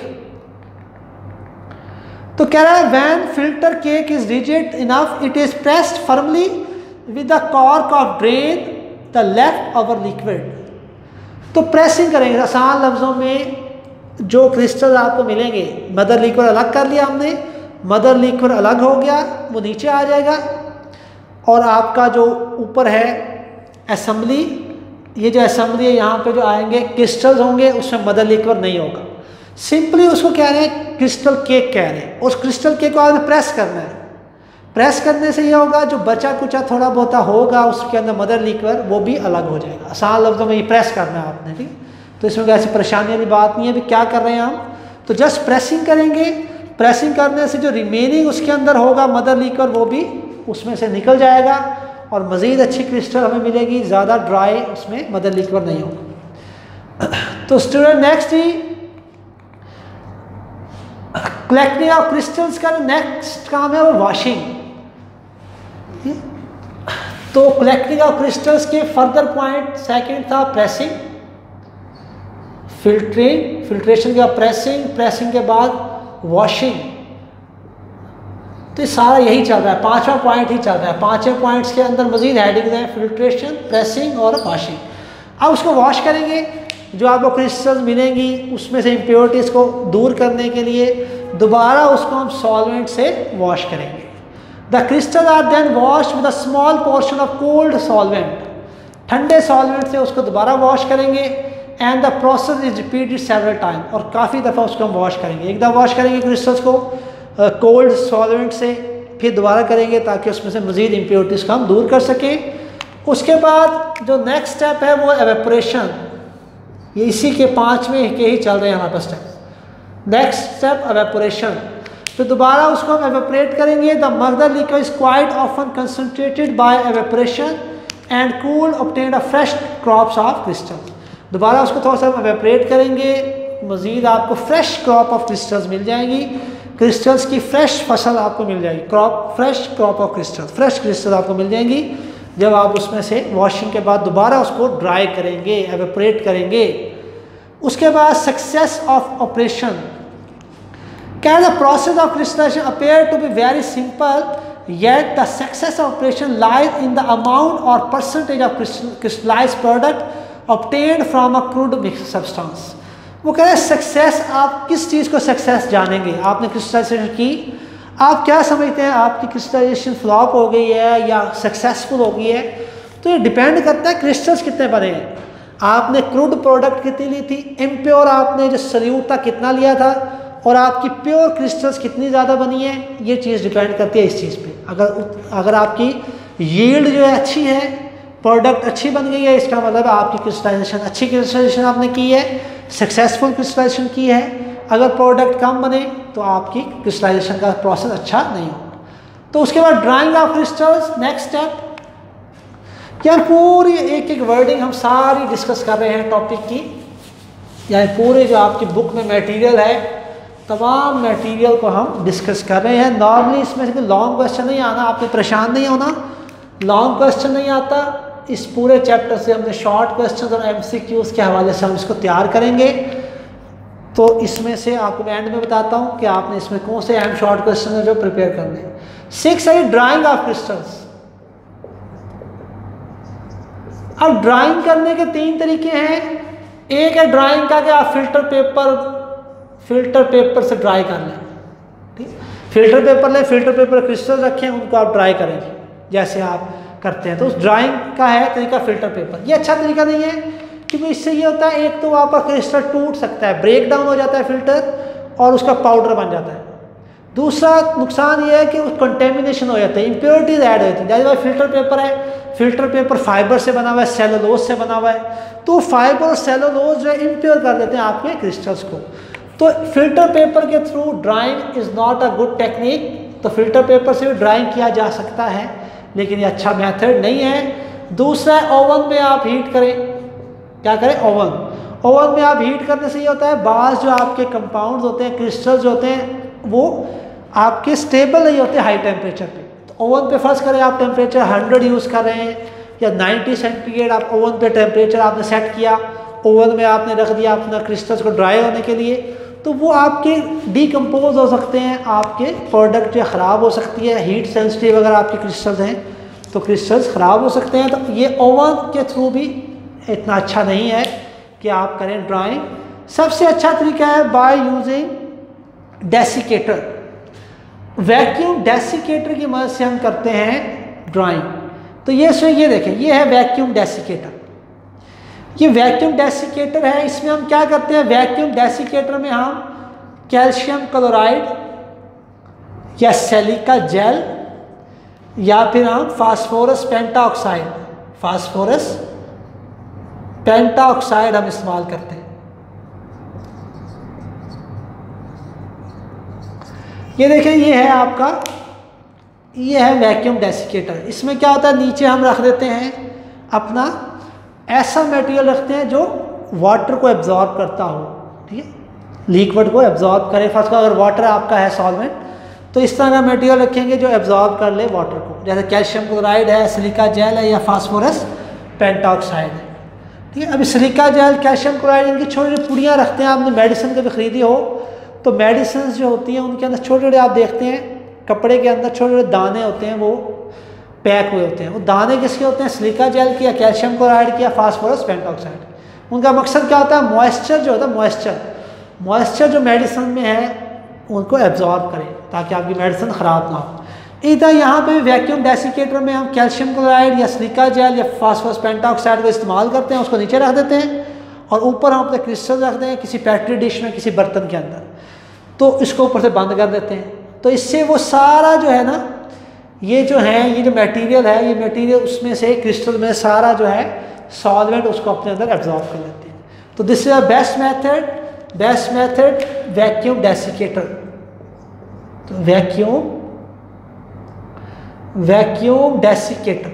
तो कह रहा है when filter cake is rigid enough it is pressed firmly with the cork of drain the left over liquid. तो प्रेसिंग करेंगे, आसान लफ्ज़ों में जो क्रिस्टल आपको मिलेंगे, मदर लिक्वर अलग कर लिया हमने, मदर लिक्वर अलग हो गया, वो नीचे आ जाएगा और आपका जो ऊपर है असेंबली, ये जो असेंबली है यहाँ पे जो आएंगे क्रिस्टल्स होंगे, उसमें मदर लिक्वर नहीं होगा। सिंपली उसको कह रहे हैं क्रिस्टल केक कह रहे हैं। उस क्रिस्टल केक को आपने प्रेस करना है। प्रेस करने से ये होगा जो बचा कुचा थोड़ा बहुत होगा उसके अंदर मदर लिक्वर, वो भी अलग हो जाएगा। आसान लफ्ज़ों में ये प्रेस करना है आपने, ठीक है। तो इसमें ऐसी परेशानी वाली बात नहीं है। अभी क्या कर रहे हैं हम, तो जस्ट प्रेसिंग करेंगे प्रेसिंग करने से जो रिमेनिंग उसके अंदर होगा मदर लिक्विड वो भी उसमें से निकल जाएगा और मज़ीद अच्छी क्रिस्टल हमें मिलेगी, ज़्यादा ड्राई उसमें मदर लिक्विड नहीं होगा। तो स्टूडेंट नेक्स्ट ही कलेक्टिंग ऑफ क्रिस्टल्स का नेक्स्ट काम है वो वॉशिंग। तो कलेक्टिंग ऑफ क्रिस्टल्स के फर्दर पॉइंट सेकंड था प्रेसिंग, फिल्ट्रेशन का प्रेसिंग के बाद वॉशिंग। तो ये सारा यही चल रहा है, पांचवा पॉइंट ही चल रहा है। पांचवें पॉइंट्स के अंदर मजीद हेडिंग्स हैं, फिल्ट्रेशन, प्रेसिंग और वॉशिंग। अब उसको वॉश करेंगे, जो आपको क्रिस्टल्स मिलेंगी उसमें से इम्प्योरिटीज़ को दूर करने के लिए दोबारा उसको हम सॉल्वेंट से वॉश करेंगे। The crystal are then wash with a small portion of cold solvent, ठंडे सॉल्वेंट से उसको दोबारा वॉश करेंगे। And the process is repeated several time, और काफ़ी दफ़ा उसको हम वॉश करेंगे। एक दफ़ा वॉश करेंगे क्रिस्टल्स को कोल्ड सॉल्वेंट से, फिर दोबारा करेंगे ताकि उसमें से मज़ीद इम्प्योरिटीज़ को हम दूर कर सकें। उसके बाद जो नेक्स्ट स्टेप है वो एवेपोरेशन, ये इसी के पाँचवें के ही चल रहे हैं हमारे पास स्टेप। नेक्स्ट स्टेप एवेपोरेशन, फिर दोबारा उसको हम एवेपोरेट करेंगे। The mother liquid is quite often concentrated by evaporation and cooled obtained a fresh crops of crystals. दोबारा उसको थोड़ा सा एवेपोरेट करेंगे, मज़ीद आपको फ्रेश क्रॉप ऑफ क्रिस्टल्स मिल जाएंगी, क्रिस्टल्स की फ्रेश फसल आपको मिल जाएगी, fresh crop of crystal, fresh crystal आपको मिल जाएंगी जब आप उसमें से वॉशिंग के बाद दोबारा उसको ड्राई करेंगे, एवेपोरेट करेंगे। उसके बाद सक्सेस ऑफ ऑपरेशन, क्या the process of crystallization appear to be very simple yet the success of operation lies in the amount और percentage of crystallized product obtained from a crude mixed substance. वो कह रहे हैं success, आप किस चीज़ को success जानेंगे। आपने क्रिस्टलाइजेशन की, आप क्या समझते हैं आपकी क्रिस्टलाइजेशन फ्लॉप हो गई है या सक्सेसफुल हो गई है, तो ये डिपेंड करता है क्रिस्टल्स कितने बने हैं। आपने क्रूड प्रोडक्ट कितनी ली थी, इम्प्योर आपने जो सल्यूट था कितना लिया था, और आपकी प्योर क्रिस्टल्स कितनी ज़्यादा बनी है, ये चीज़ डिपेंड करती है इस चीज़ पे। अगर आपकी यील्ड जो है अच्छी है, प्रोडक्ट अच्छी बन गई है, इसका मतलब आपकी क्रिस्टलाइजेशन अच्छी क्रिस्टलाइजेशन आपने की है, सक्सेसफुल क्रिस्टलाइजेशन की है। अगर प्रोडक्ट कम बने तो आपकी क्रिस्टलाइजेशन का प्रोसेस अच्छा नहीं होगा। तो उसके बाद drying of crystals, next step. यार पूरी एक एक वर्डिंग हम सारी डिस्कस कर रहे हैं टॉपिक की, यानी पूरे जो आपकी बुक में मटेरियल है तमाम मटेरियल को हम डिस्कस कर रहे हैं। नॉर्मली इसमें से लॉन्ग क्वेश्चन नहीं आना, आपने परेशान नहीं होना, लॉन्ग क्वेश्चन नहीं आता। इस पूरे चैप्टर से हमने शॉर्ट क्वेश्चन और MCQs के हवाले से हम इसको तैयार करेंगे। तो इसमें से आपको मैं एंड में बताता हूँ कि आपने इसमें कौन से अहम शॉर्ट क्वेश्चन है जो प्रिपेयर करने हैं। 6 है ड्राइंग ऑफ क्रिस्टल्स। अब ड्राइंग करने के 3 तरीके हैं। एक है ड्राइंग का कि आप फिल्टर पेपर से ड्राई कर लें, ठीक, फिल्टर पेपर लें, फिल्टर पेपर क्रिस्टल रखें, उनको आप ड्राई करेंगे जैसे आप करते हैं। तो उस ड्राइंग का है तरीका फिल्टर पेपर। ये अच्छा तरीका नहीं है क्योंकि इससे ये होता है, एक तो आपका क्रिस्टल टूट सकता है, ब्रेक डाउन हो जाता है फिल्टर और उसका पाउडर बन जाता है। दूसरा नुकसान ये है कि उस कंटेमिनेशन हो जाता है, इम्प्योरिटीज ऐड हो जाती है। जैसे भाई फिल्टर पेपर है, फिल्टर पेपर फाइबर से बना हुआ है, सेलुलोज से बना हुआ है, तो फाइबर और सेलुलोज जो है इम्प्योर कर देते हैं आपके क्रिस्टल्स को। तो फिल्टर पेपर के through drying is not a good technique. तो फिल्टर पेपर से भी ड्राइंग किया जा सकता है लेकिन ये अच्छा मेथड नहीं है। दूसरा है ओवन में आप हीट करें। क्या करें? ओवन में आप हीट करने से ये होता है बाज़ जो आपके कंपाउंड्स होते हैं, क्रिस्टल्स जो होते हैं वो आपके स्टेबल नहीं होते हाई टेम्परेचर पे। तो ओवन पे फर्स्ट करें आप टेम्परेचर 100 यूज़ कर रहे हैं या 90 सेंटीग्रेड आप ओवन पे टेम्परेचर आपने सेट किया, ओवन में आपने रख दिया अपना क्रिस्टल्स को ड्राई होने के लिए, तो वो आपके डिकम्पोज हो सकते हैं, आपके प्रोडक्ट जो ख़राब हो सकती है। हीट सेंसिटिव अगर आपके क्रिस्टल्स हैं तो क्रिस्टल्स ख़राब हो सकते हैं। तो ये ओवन के थ्रू भी इतना अच्छा नहीं है कि आप करें ड्राइंग। सबसे अच्छा तरीका है by using desiccator. Vacuum desiccator की मदद से हम करते हैं ड्राइंग। तो ये देखें, ये है वैक्यूम डेसिकेटर। ये वैक्यूम डेसिकेटर है। इसमें हम क्या करते हैं, वैक्यूम डेसिकेटर में हम कैल्शियम क्लोराइड या सिलिका जेल या फिर हम फास्फोरस पेंटाऑक्साइड हम इस्तेमाल करते हैं। ये देखें, ये है आपका, ये है वैक्यूम डेसिकेटर। इसमें क्या होता है, नीचे हम रख देते हैं अपना ऐसा मटेरियल रखते हैं जो वाटर को एब्जॉर्ब करता हो, ठीक है, लिक्विड को एब्जॉर्ब करे। फर्स्ट का अगर वाटर आपका है सॉल्वेंट, तो इस तरह का मटेरियल रखेंगे जो एब्जॉर्ब कर ले वाटर को, जैसे कैल्शियम क्लोराइड है, सिलिका जेल है, या फास्फोरस पेंटॉक्साइड है, ठीक है। अभी सिलिका जेल, कैल्शियम क्लोराइड, इनकी छोटी छोटी पुड़ियाँ रखते हैं। आपने मेडिसिन कभी खरीदी हो तो मेडिसिन जो होती हैं उनके अंदर छोटे छोटे, आप देखते हैं कपड़े के अंदर छोटे छोटे दाने होते हैं, वो पैक हुए होते हैं। वो दाने किसके होते हैं, सिलिका जेल की, या कैल्शियम क्लोराइड की, या फास्फोरस पेंटॉक्साइड। उनका मकसद क्या होता है, मॉइस्चर जो होता है, मॉइस्चर जो मेडिसिन में है उनको एब्जॉर्ब करें ताकि आपकी मेडिसिन ख़राब ना हो। इधर यहाँ पे वैक्यूम डेसिकेटर में हम कैल्शियम क्लोराइड या सिलिका जेल या फास्फोरस पेंटॉक्साइड को इस्तेमाल करते हैं, उसको नीचे रख देते हैं और ऊपर हम अपने क्रिस्टल रख दें किसी पेट्री डिश में, किसी बर्तन के अंदर, तो इसको ऊपर से बंद कर देते हैं। तो इससे वो सारा जो है ना, ये जो है, ये जो मटेरियल है, ये मटेरियल उसमें से क्रिस्टल में सारा जो है सॉल्वेंट उसको अपने अंदर एब्जॉर्ब कर लेते हैं। तो this is a best method vacuum desiccator. तो वैक्यूम डेसिकेटर,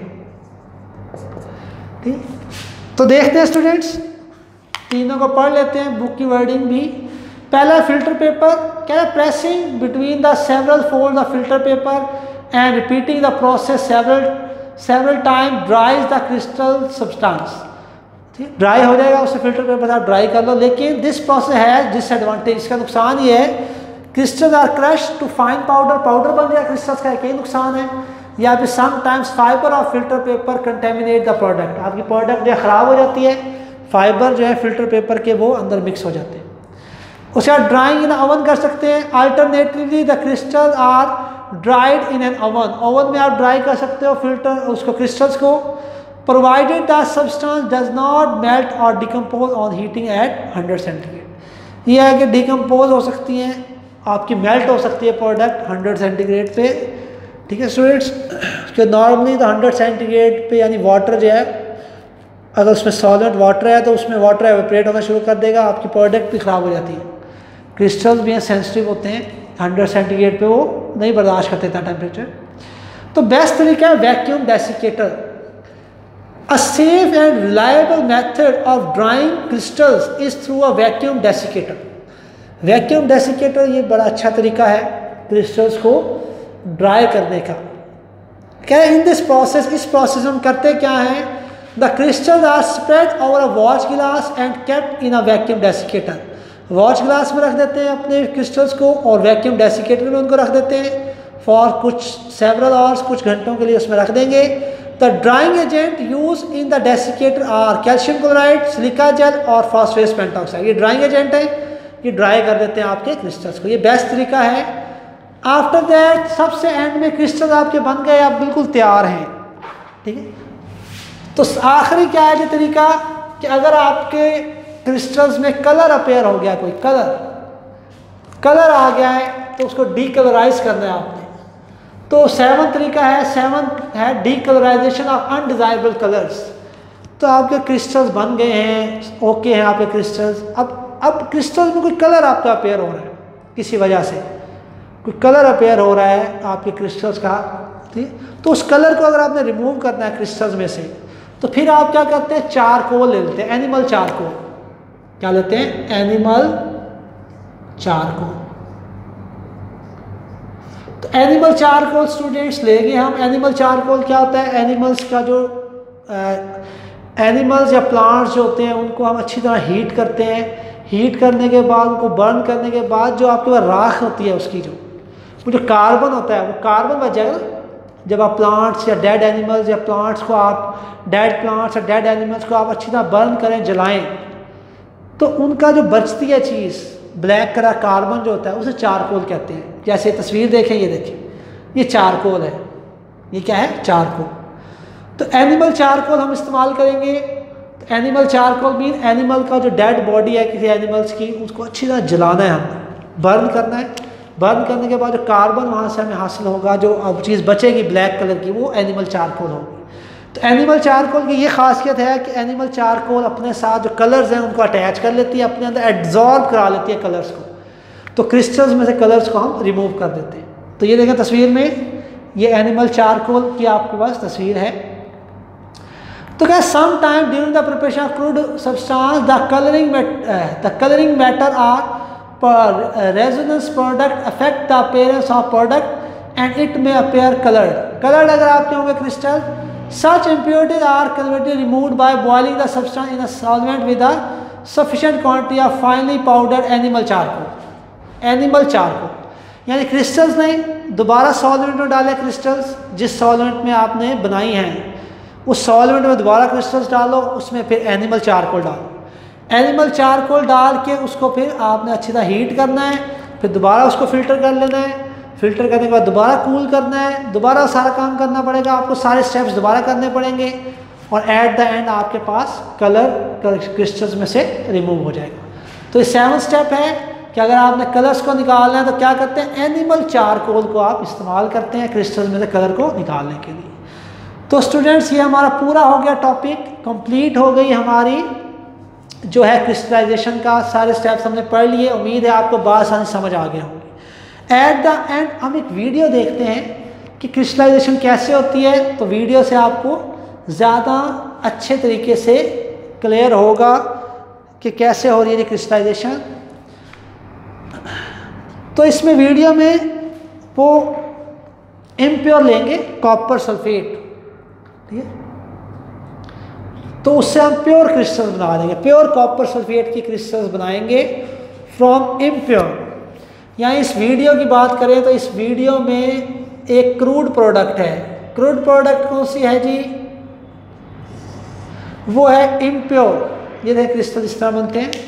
ठीक। तो देखते हैं स्टूडेंट्स, तीनों को पढ़ लेते हैं, बुक की वर्डिंग भी। पहला फिल्टर पेपर, क्या है, pressing between the several fold the filter paper and repeating the process several time dries the crystal substance. ठीक, ड्राई हो जाएगा, उससे फिल्टर पेपर आप ड्राई कर लो। लेकिन दिस प्रोसेस है डिसएडवांटेज, इसका नुकसान ये है, crystal are crush to fine powder बन जाए क्रिस्टल्स का, कई नुकसान है। या फिर sometimes fibre of filter paper contaminate the product, आपकी प्रोडक्ट जो है ख़राब हो जाती है, फाइबर जो है फिल्टर पेपर के वो अंदर मिक्स हो जाते हैं। उसे आप ड्राइंग इन ओवन कर सकते हैं। Alternatively the crystal are dried in an oven में आप ड्राई कर सकते हो फिल्टर उसको, क्रिस्टल्स को, provided the substance does not melt और decompose on heating at 100 centigrade. यह है कि डिकम्पोज हो सकती हैं आपकी, मेल्ट हो सकती है प्रोडक्ट 100 सेंटीग्रेड पे, ठीक है स्टूडेंट्स। कि नॉर्मली तो 100 सेंटीग्रेड पे, यानी वाटर जो है, अगर उसमें सॉलिड वाटर है तो उसमें वाटर एवेपोरेट होना शुरू कर देगा, आपकी प्रोडक्ट भी ख़राब हो जाती है। क्रिस्टल्स भी हैं, सेंसिटिव होते हैं, 100 सेंटीग्रेड पे वो नहीं बर्दाश्त करते इतना टेम्परेचर। तो बेस्ट तरीका है vacuum desiccator, a safe and reliable method of drying crystals is through a vacuum desiccator. Vacuum desiccator ये बड़ा अच्छा तरीका है क्रिस्टल्स को ड्राई करने का। क्या है, इन दिस प्रोसेस, इस प्रोसेस हम करते क्या हैं, the crystals are spread over a watch glass and kept in a vacuum desiccator. Watch glass में रख देते हैं अपने क्रिस्टल्स को और वैक्यूम डेसिकेटर में उनको रख देते हैं फॉर कुछ सेवरल आवर्स, कुछ घंटों के लिए उसमें रख देंगे। The drying agent use in the desiccator are calcium chloride, silica gel और फास्फोरस पेंटॉक्साइड। ये ड्राइंग एजेंट है, ये ड्राई कर देते हैं आपके क्रिस्टल्स को, ये बेस्ट तरीका है। आफ्टर दैट सबसे एंड में क्रिस्टल आपके बन गए, आप बिल्कुल तैयार हैं, ठीक है। तो आखिरी क्या है ये तरीका कि अगर आपके क्रिस्टल्स में कलर अपेयर हो गया, कोई कलर आ गया है, तो उसको डीकलराइज करना है आपने। तो 7वां तरीका है डीकलराइजेशन ऑफ अनडिजायरेबल कलर्स। तो आपके क्रिस्टल्स बन गए हैं, ओके हैं आपके क्रिस्टल्स। अब क्रिस्टल्स में कोई कलर आपका अपेयर हो रहा है, किसी वजह से कोई कलर अपेयर हो रहा है आपके क्रिस्टल्स का, ठीक। तो उस कलर को अगर आपने रिमूव करना है क्रिस्टल्स में से, तो फिर आप क्या करते हैं, चारकोल ले लेते हैं, एनिमल चारकोल। क्या लेते हैं, एनिमल चारकोल। तो एनिमल चारकोल स्टूडेंट्स लेंगे हम। एनिमल चारकोल क्या होता है, एनिमल्स का जो एनिमल्स या प्लांट्स जो होते हैं उनको हम अच्छी तरह हीट करते हैं। हीट करने के बाद, उनको बर्न करने के बाद जो आपके पास राख होती है उसकी वो जो कार्बन होता है, वो कार्बन बच जाएगा ना। जब आप प्लांट्स या डेड एनिमल्स या प्लांट्स को आप डेड प्लांट्स या डेड एनिमल्स को आप अच्छी तरह बर्न करें, जलाएं, तो उनका जो बचती है चीज़, ब्लैक कलर कार्बन जो होता है, उसे चारकोल कहते हैं। जैसे तस्वीर देखें, ये देखें, ये चारकोल है, ये क्या है, चारकोल। तो एनिमल चारकोल हम इस्तेमाल करेंगे। तो एनिमल चारकोल मीन एनिमल का जो डेड बॉडी है किसी एनिमल्स की, उसको अच्छी तरह जलाना है, हमने बर्न करना है। बर्न करने के बाद जो कार्बन वहाँ से हमें हासिल होगा, जो अब चीज़ बचेगी ब्लैक कलर की, वो एनिमल चारकोल होगी। तो एनिमल चारकोल की ये खासियत है कि एनिमल चारकोल अपने साथ जो कलर्स हैं उनको अटैच कर लेती है, अपने अंदर एब्जॉर्ब करा लेती है कलर्स को। तो क्रिस्टल्स में से कलर्स को हम रिमूव कर देते हैं। तो ये देखें तस्वीर में, ये एनिमल चारकोल की आपके पास तस्वीर है। तो क्या some time during the preparation of crude substance the colouring matter are resinous product affect the appearance of product and it may appear coloured अगर आपके होंगे crystal, such impurities are converted removed by boiling the substance in a solvent with a sufficient quantity of finely powdered animal charcoal. यानी crystals नहीं, दोबारा solvent में डालें crystals, जिस solvent में आपने बनाई हैं उस सॉल्वेंट में दोबारा क्रिस्टल्स डालो, उसमें फिर एनिमल चारकोल डालो। एनिमल चारकोल डाल के उसको फिर आपने अच्छी तरह हीट करना है, फिर दोबारा उसको फिल्टर कर लेना है, फिल्टर करने के बाद दोबारा कूल करना है, दोबारा सारा काम करना पड़ेगा आपको, सारे स्टेप्स दोबारा करने पड़ेंगे और एट द एंड आपके पास कलर क्रिस्टल्स में से रिमूव हो जाएगा। तो ये 7th स्टेप है कि अगर आपने कलर्स को निकालना है तो क्या करते हैं, एनिमल चारकोल को आप इस्तेमाल करते हैं क्रिस्टल्स में से कलर को निकालने के लिए। तो स्टूडेंट्स ये हमारा पूरा हो गया टॉपिक, कंप्लीट हो गई हमारी जो है क्रिस्टलाइजेशन का, सारे स्टेप्स हमने पढ़ लिए। उम्मीद है आपको बात आसानी समझ आ गया होंगी। एट द एंड हम एक वीडियो देखते हैं कि क्रिस्टलाइजेशन कैसे होती है, तो वीडियो से आपको ज़्यादा अच्छे तरीके से क्लियर होगा कि कैसे हो रही है क्रिस्टलाइजेशन। तो इसमें वीडियो में वो इम्प्योर लेंगे कॉपर सल्फेट, ठीक है, तो उससे हम प्योर क्रिस्टल्स बना देंगे, प्योर कॉपर सल्फेट की क्रिस्टल्स बनाएंगे फ्रॉम इम्प्योर। यहाँ इस वीडियो की बात करें तो इस वीडियो में एक क्रूड प्रोडक्ट है। क्रूड प्रोडक्ट कौन सी है जी, वो है इम्प्योर। ये देखिए क्रिस्टल इस तरह बनते हैं।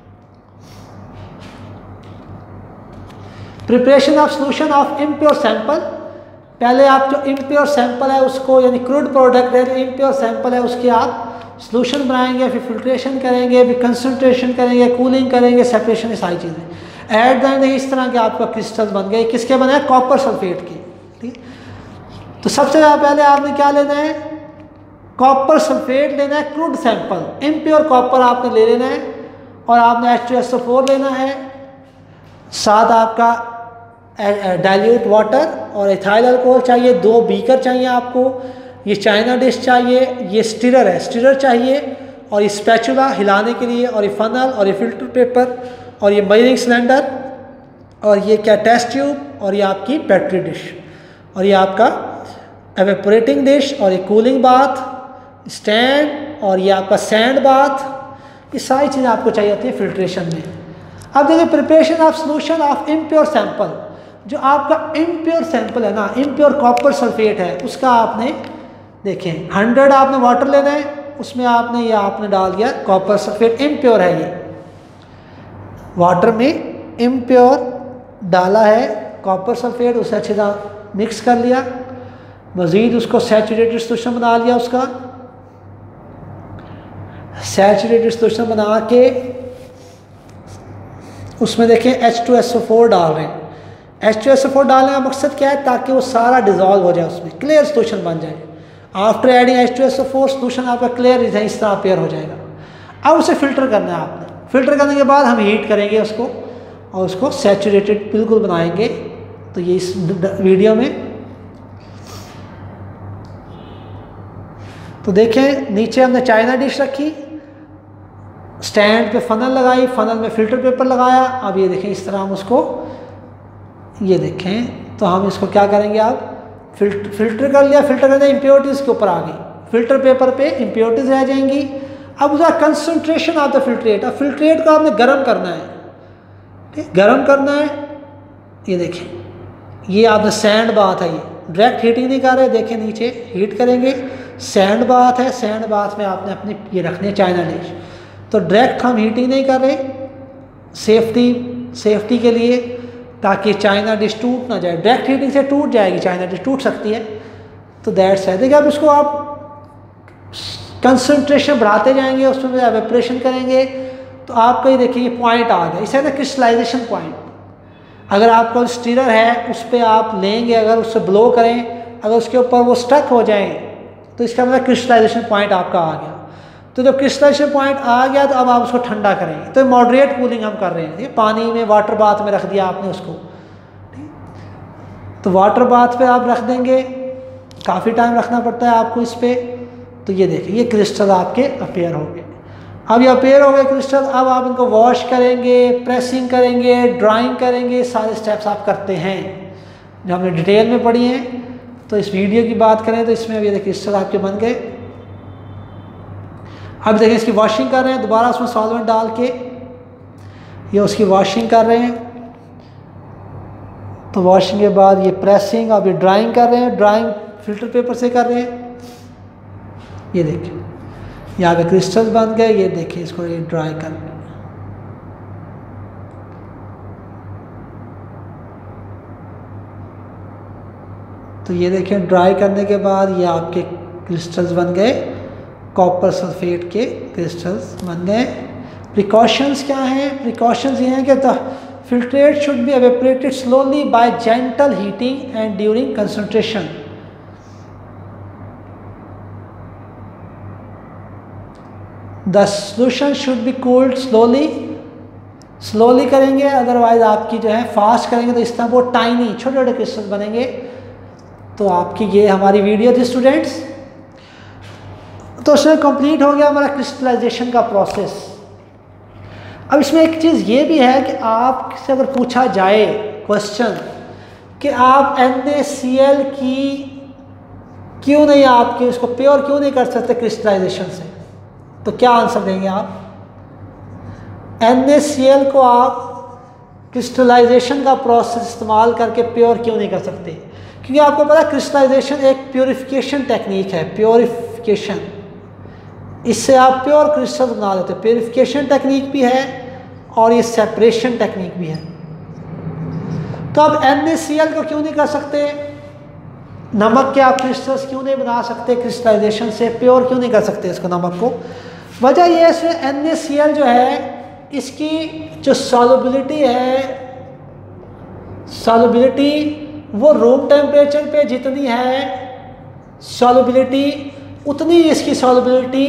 Preparation of solution of impure sample, पहले आप जो इम्प्योर सैंपल है उसको, यानी क्रूड प्रोडक्ट है जो इम्प्योर सैंपल है उसके आप सोल्यूशन बनाएंगे, फिर फिल्ट्रेशन करेंगे, फिर कंसंट्रेशन करेंगे, कूलिंग करेंगे, सेपरेशन, ये सारी चीज़ें। एट द एंड इस तरह के आपका क्रिस्टल्स बन गए। किसके बने हैं, कॉपर सल्फेट के, ठीक। तो सबसे पहले आपने क्या लेना है, कॉपर सल्फेट लेना है, क्रूड सैंपल, इम्प्योर कॉपर आपने ले लेना है और आपने H2SO4 लेना है, साथ आपका डाइल्यूट वाटर और इथाइल अल्कोहल चाहिए, 2 बीकर चाहिए आपको, ये चाइना डिश चाहिए, ये स्टिरर है, स्टिरर चाहिए, और ये स्पैचुला हिलाने के लिए, और ये फनल, और ये फिल्टर पेपर, और ये मेजरिंग सिलेंडर, और ये क्या टेस्ट ट्यूब, और ये आपकी पेट्री डिश, और ये आपका एवेपोरेटिंग डिश, और ये कूलिंग बाथ स्टैंड, और ये आपका सैंड बाथ। ये सारी चीज़ें आपको चाहिए होती है फिल्ट्रेशन में। अब देखिए preparation of solution of impure sample, जो आपका इम्प्योर सैंपल है ना, इम्प्योर कॉपर सल्फेट है, उसका आपने देखें 100 आपने वाटर लेना है, उसमें आपने ये आपने डाल दिया कॉपर सल्फेट, इम्प्योर है, ये वाटर में इम्प्योर डाला है कॉपर सल्फेट, उसे अच्छी तरह मिक्स कर लिया, मज़ीद उसको सैचुरेटेड सोल्यूशन बना लिया, उसका सैचुरेटेड सोल्यूशन बना के उसमें देखें H2SO4 डाल रहे हैं। H2SO4 डालने का मकसद क्या है, ताकि वो सारा डिज़ोल्व हो जाए, उसमें क्लियर सोल्यूशन बन जाए। आफ्टर एडिंग H2SO4 सोल्यूशन आपका क्लियर इस तरह अपेयर हो जाएगा। अब उसे फिल्टर करना है आपने, फिल्टर करने के बाद हम हीट करेंगे उसको और उसको सैचुरेटेड बिल्कुल बनाएंगे। तो ये इस वीडियो में तो देखें, नीचे हमने चाइना डिश रखी, स्टैंड पे फनल लगाई, फनल में फिल्टर पेपर लगाया। अब ये देखें इस तरह हम उसको, ये देखें तो हम इसको क्या करेंगे, आप फिल्टर कर लिया, फिल्टर करने इम्प्योरिटीज़ के ऊपर आ गई, फिल्टर पेपर पे इम्प्योरिटीज़ रह जाएंगी। अब उसका कंसंट्रेशन ऑफ द फिल्ट्रेट, अब फिल्ट्रेट को आपने गर्म करना है, ठीक, गर्म करना है। ये देखें ये आपने सैंड बाथ है, ये डायरेक्ट हीटिंग नहीं कर रहे, देखें नीचे हीट करेंगे, सैंड बाथ है, सैंड बाथ में आपने अपनी ये रखनी है चाइना डिश। तो डायरेक्ट हम हीटिंग नहीं कर रहे, सेफ्टी के लिए, ताकि चाइना डिश टूट ना जाए। डायरेक्ट हीटिंग से टूट जाएगी, चाइना डिश टूट सकती है। तो दैट्स है। देखिए अब इसको आप कंसंट्रेशन बढ़ाते जाएंगे, उसमें एवेपोरेशन करेंगे, तो आपका ये देखिए ये पॉइंट आ गया, इसे है ना क्रिस्टलाइजेशन पॉइंट। अगर आपका स्टीरर है उस पर आप लेंगे, अगर उससे ब्लो करें, अगर उसके ऊपर वो स्टक हो जाए तो इसका मतलब क्रिस्टलाइजेशन पॉइंट आपका आ गया। तो जब क्रिस्टलाइजेशन पॉइंट आ गया तो अब आप उसको ठंडा करेंगे। तो मॉडरेट कूलिंग हम कर रहे हैं, ठीक है। पानी में वाटर बाथ में रख दिया आपने उसको, तो वाटर बाथ पे आप रख देंगे, काफ़ी टाइम रखना पड़ता है आपको इस पर। तो ये देखिए ये क्रिस्टल आपके अपेयर हो गए। अब ये अपेयर हो गए क्रिस्टल, अब आप इनको वॉश करेंगे, प्रेसिंग करेंगे, ड्राइंग करेंगे, सारे स्टेप्स आप करते हैं जो हमने डिटेल में पढ़ी हैं। तो इस वीडियो की बात करें तो इसमें अब ये देखिए क्रिस्टल आपके बन गए। अब देखिए इसकी वॉशिंग कर रहे हैं, दोबारा उसमें सॉल्वेंट डाल के ये उसकी वॉशिंग कर रहे हैं। तो वॉशिंग के बाद ये प्रेसिंग, अब ये ड्राइंग कर रहे हैं, ड्राइंग फिल्टर पेपर से कर रहे हैं। ये देखिए यहाँ पे क्रिस्टल बन गए, ये देखिए इसको ये ड्राई कर रहे हैं। तो ये देखिए ड्राई करने के बाद ये आपके क्रिस्टल्स बन गए, कॉपर सल्फेट के क्रिस्टल्स बन गए। प्रिकॉशंस क्या हैं? प्रिकॉशंस ये हैं कि the filtrate should be evaporated slowly by gentle heating and during concentration. The solution should be cooled slowly, slowly करेंगे, अदरवाइज आपकी जो है फास्ट करेंगे तो इस तरह वो टाइनी छोटे छोटे क्रिस्टल बनेंगे। तो आपकी ये हमारी वीडियो थी स्टूडेंट्स। तो उसमें कंप्लीट हो गया हमारा क्रिस्टलाइजेशन का प्रोसेस। अब इसमें एक चीज़ ये भी है कि आपसे अगर पूछा जाए क्वेश्चन कि आप NaCl की क्यों नहीं, आपके उसको प्योर क्यों नहीं कर सकते क्रिस्टलाइजेशन से, तो क्या आंसर देंगे आप? NaCl को आप क्रिस्टलाइजेशन का प्रोसेस इस्तेमाल करके प्योर क्यों नहीं कर सकते? क्योंकि आपको पता है क्रिस्टलाइजेशन एक प्योरिफिकेशन टेक्निक है, प्योरिफिकेशन, इससे आप प्योर क्रिस्टल बना लेते हैं। प्योरिफिकेशन टेक्निक भी है और ये सेपरेशन टेक्निक भी है। तो अब NaCl को क्यों नहीं कर सकते? नमक के आप क्रिस्टल्स क्यों नहीं बना सकते क्रिस्टलाइजेशन से, प्योर क्यों नहीं कर सकते इसको, नमक को? वजह यह है इसमें NaCl जो है इसकी जो सॉल्युबिलिटी है, सॉल्युबिलिटी वो रूम टेम्परेचर पे जितनी है सॉल्युबिलिटी, उतनी इसकी सॉल्युबिलिटी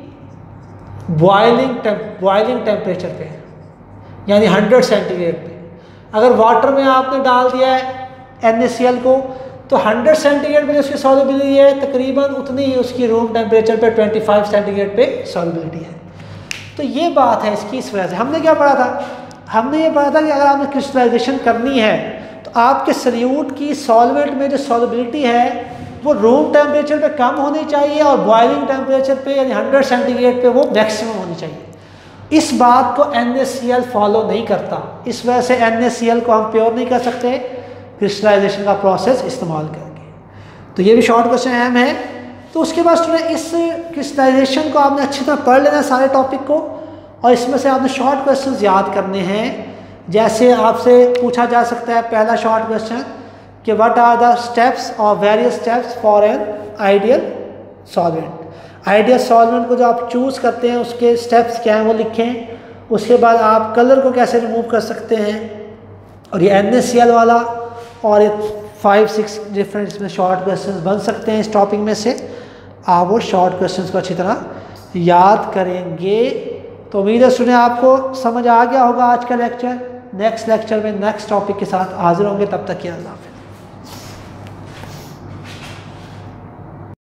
बॉइलिंग टेम्परेचर पे, यानी 100 सेंटीग्रेड पे। अगर वाटर में आपने डाल दिया है NaCl को तो 100 सेंटीग्रेड पे उसकी सॉल्युबिलिटी है, तकरीबन उतनी ही उसकी रूम टेम्परेचर पे 25 सेंटीग्रेड पे सॉल्युबिलिटी है। तो ये बात है इसकी। इस वजह से हमने क्या पढ़ा था? हमने ये पढ़ा था कि अगर आपने क्रिस्टलाइजेशन करनी है तो आपके सल्यूट की सॉल्वेंट में जो सॉल्युबिलिटी है वो रूम टेम्परेचर पे कम होनी चाहिए और बॉइलिंग टेम्परेचर पे यानी 100 सेंटीग्रेड पे वो मैक्सिमम होनी चाहिए। इस बात को NaCl फॉलो नहीं करता, इस वजह से NaCl को हम प्योर नहीं कर सकते क्रिस्टलाइजेशन का प्रोसेस इस्तेमाल करके। तो ये भी शॉर्ट क्वेश्चन अहम है। तो उसके बाद स्टूडेंट इस क्रिस्टलाइजेशन को आपने अच्छी तरह पढ़ लेना सारे टॉपिक को, और इसमें से आपने शॉर्ट क्वेश्चंस याद करने हैं। जैसे आपसे पूछा जा सकता है पहला शॉर्ट क्वेश्चन कि व्हाट आर द स्टेप्स और various steps for an ideal solvent. Ideal solvent को जो आप चूज़ करते हैं उसके स्टेप्स क्या हैं वो लिखें। उसके बाद आप कलर को कैसे रिमूव कर सकते हैं, और ये NaCl वाला और ये 5-6 डिफरेंट इसमें शॉर्ट क्वेश्चंस बन सकते हैं इस टॉपिक में से। आप वो शॉर्ट क्वेश्चंस को अच्छी तरह याद करेंगे। तो उम्मीद है स्टूडेंट आपको समझ आ गया होगा आज का लेक्चर। नेक्स्ट लेक्चर में नेक्स्ट टॉपिक के साथ हाजिर होंगे, तब तक के अल्लाह।